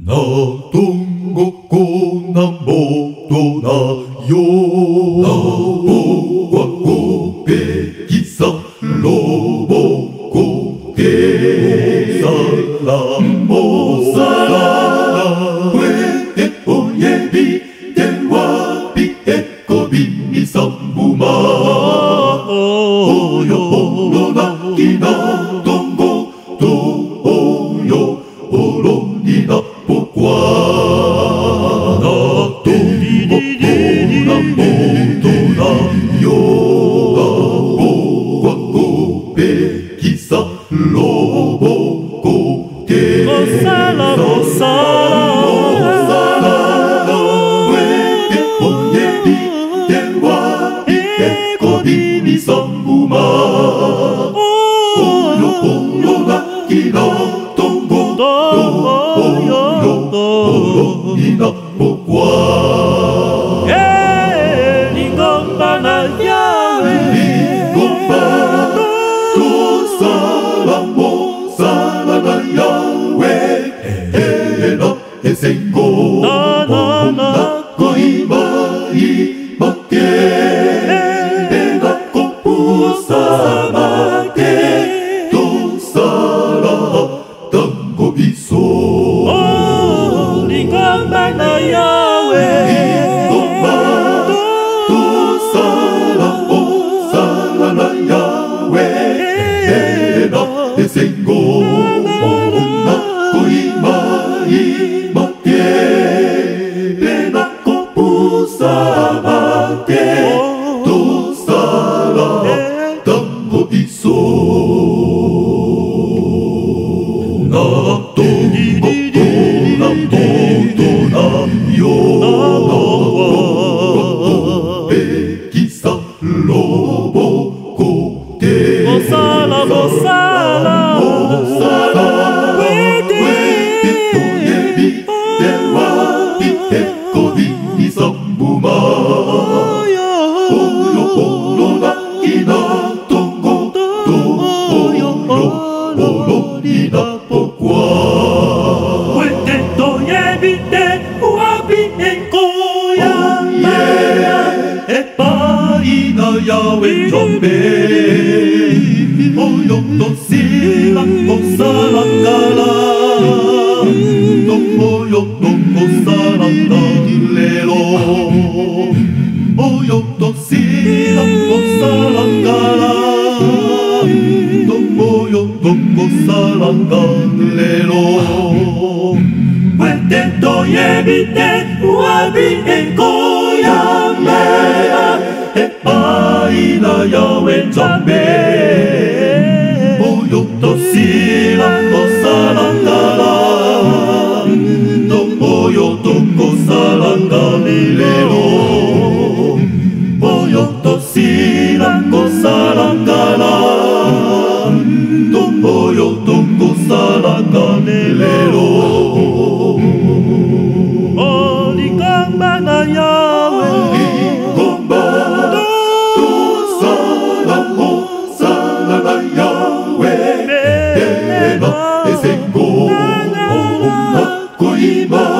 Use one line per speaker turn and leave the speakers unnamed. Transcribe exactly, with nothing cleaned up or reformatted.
東国南北なよなぼはごべきさろぼこけさらもさらふえておyeび電話びえこびみさんぶまおよおろなきなどんごどおよおろになぽこわなとぼこなもとなよなぼはごべきさろぼこけ
さらぼさら
ふえておyeび電話びえこびみさんぶまおよおろなきなどんごどおよおろになぽこわ
えりごんばなやえ
りごんばとさらもさらなやええなえせんご
ななな
こいまいまけえなこぷさまけとさらだんごいそ
おりごんばなやえ
ごんばとさらもさらなやええなえせんごなこいまいまけえなこぷさまけとさらだんごいそなとんごとなもとなよなぼべきさろぼこけ
ぼさらぼさら
ぼさら
えて
おyeび電話びえこびにさんぶまおよおろなきなどんごどおよおろになぽこわ
ふえてとyeびでわびえこやま
えばいなやえじょんべおよとしらこさらからどおよとこさらかれろおよとしらこさらからどおよとこさらかれろ
ふえてとyeびでわびえこやま
えばいなやえじょんべおよとしらこさらからどおよとこさらかれろおよとしらこさらからどおよとこさらかれろ
おりがんばなやえ
ごんばとさらもさらなやええなえせんごなこいま